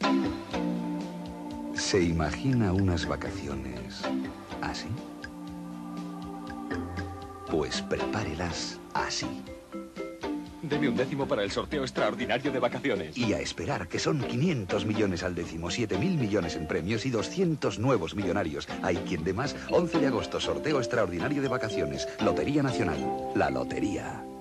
¿Se imagina unas vacaciones así? Pues prepárelas así. Deme un décimo para el sorteo extraordinario de vacaciones. Y a esperar, que son 500 millones al décimo, 7.000 millones en premios y 200 nuevos millonarios. Hay quien dé más. 11 de agosto, sorteo extraordinario de vacaciones. Lotería Nacional. La lotería.